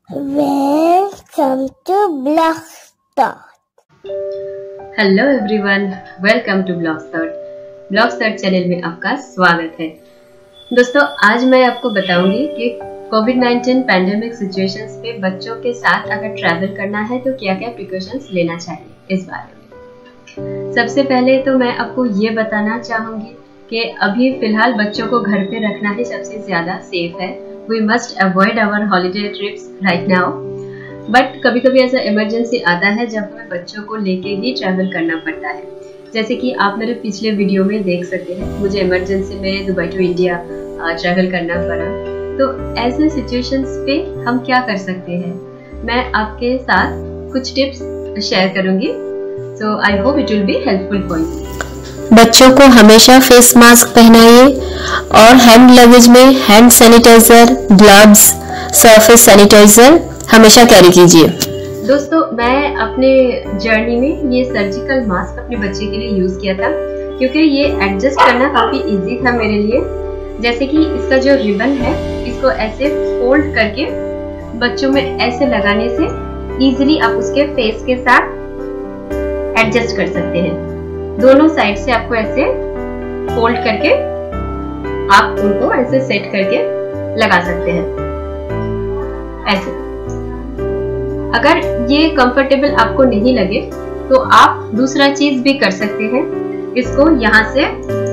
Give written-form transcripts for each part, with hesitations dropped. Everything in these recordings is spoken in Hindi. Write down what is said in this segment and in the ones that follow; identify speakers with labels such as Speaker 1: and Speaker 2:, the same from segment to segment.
Speaker 1: Welcome to Blogstart.
Speaker 2: Hello everyone, welcome to Blogstart. Blogstart channel में आपका स्वागत है। दोस्तों, आज मैं आपको बताऊंगी कि कोविड-19 पैंडेमिक सिचुएशंस पे बच्चों के साथ अगर ट्रैवल करना है तो क्या क्या प्रिकॉशंस लेना चाहिए इस बारे में। सबसे पहले तो मैं आपको ये बताना चाहूंगी कि अभी फिलहाल बच्चों को घर पे रखना ही सबसे ज्यादा सेफ है। We must avoid our holiday trips right now. But कभी कभी ऐसा इमरजेंसी आता है जब हमें बच्चों को लेके ही ट्रैवल करना पड़ता है। जैसे कि आप मेरे पिछले वीडियो में देख सकते हैं, मुझे इमरजेंसी में दुबई टू इंडिया ट्रैवल करना पड़ा। तो ऐसे सिचुएशंस पे हम क्या कर सकते हैं, मैं आपके साथ कुछ टिप्स शेयर करूंगी। So I hope it will be helpful for you.
Speaker 3: बच्चों को हमेशा फेस मास्क पहनाइए और हैंड लगेज में hand sanitiser, gloves, surface sanitiser हमेशा कैरी कीजिए।
Speaker 2: दोस्तों, मैं अपने जर्नी में ये सर्जिकल मास्क अपने बच्चे के लिए यूज किया था, क्योंकि ये एडजस्ट करना काफी इजी था मेरे लिए। जैसे कि इसका जो रिबन है, इसको ऐसे फोल्ड करके बच्चों में ऐसे लगाने से इजीली आप उसके फेस के साथ एडजस्ट कर सकते हैं। दोनों साइड से आपको ऐसे फोल्ड करके आप उनको ऐसे सेट करके लगा सकते हैं ऐसे। अगर ये कंफर्टेबल आपको नहीं लगे तो आप दूसरा चीज भी कर सकते हैं। इसको यहाँ से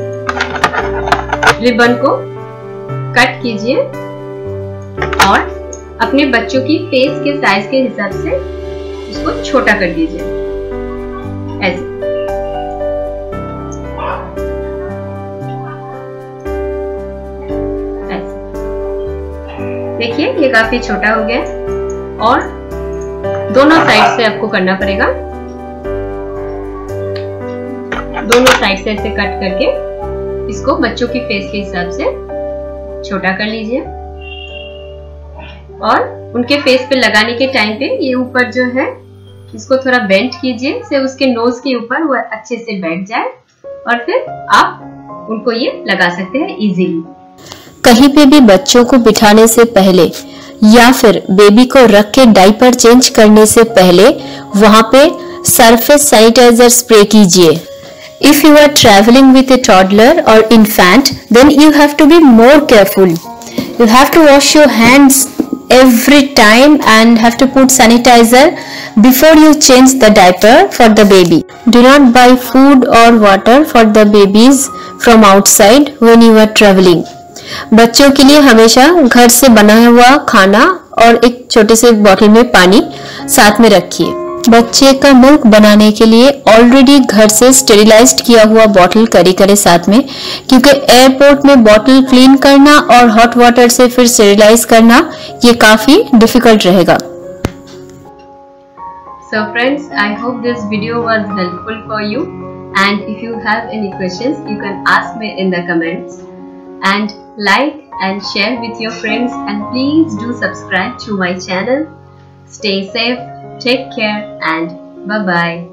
Speaker 2: रिबन को कट कीजिए और अपने बच्चों की फेस के साइज के हिसाब से उसको छोटा कर दीजिए ऐसे। देखिए, ये काफी छोटा हो गया और दोनों साइड से आपको करना पड़ेगा। दोनों साइड से ऐसे कट करके इसको बच्चों की फेस के हिसाब से छोटा कर लीजिए और उनके फेस पे लगाने के टाइम पे ये ऊपर जो है इसको थोड़ा बेंड कीजिए से उसके नोज के ऊपर वो अच्छे से बैठ जाए और फिर आप उनको ये लगा सकते हैं इजीली।
Speaker 3: कहीं पे भी बच्चों को बिठाने से पहले या फिर बेबी को रख के डाइपर चेंज करने से पहले वहां पे सरफेस सैनिटाइजर स्प्रे कीजिए। If you are travelling with a toddler और infant, then you have to be more careful. You have to wash your hands every time and have to put sanitizer before you change the diaper for the baby. Do not buy food or water for the babies from outside when you are traveling. बच्चों के लिए हमेशा घर से बना हुआ खाना और एक छोटे से बोतल में पानी साथ में रखिए। बच्चे का मिल्क बनाने के लिए ऑलरेडी घर से स्टेरिलाइज्ड किया हुआ बोतल कैरी करें साथ में, क्योंकि एयरपोर्ट में बोतल क्लीन करना और हॉट वाटर से फिर स्टेरिलाइज करना ये काफी डिफिकल्ट रहेगा।
Speaker 2: So friends, I hope this video was helpful for you, and if you have any questions you can ask me in the comments, and like and share with your friends, and please do subscribe to my channel. Stay safe, take care, and bye bye.